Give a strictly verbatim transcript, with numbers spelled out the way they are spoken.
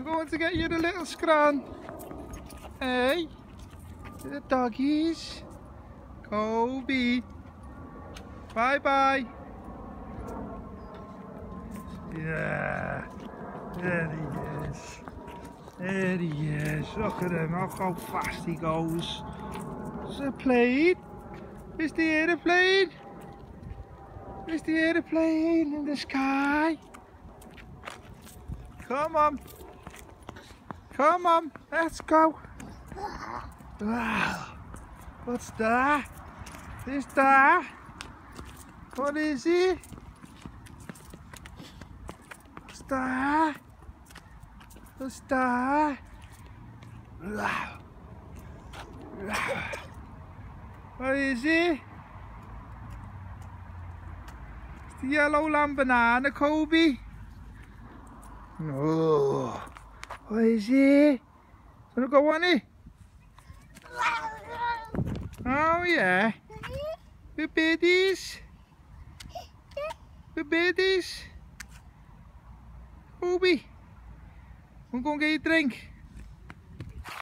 We're going to get you the little scran. Hey, the doggies. Kobe. Bye bye. Yeah, there he is. There he is. Look at him. Look how fast he goes. It's a plane. It's the aeroplane. It's the aeroplane in the sky. Come on. Come on. Let's go. Wow. What's that? Is that? What is it? What's that? What's that? Wow. Wow. What is it? It's the yellow lamb banana, Kobe. No. What is it? Wanna go on it? Oh yeah. The babies. The babies. Kobe. We're gonna get you a drink.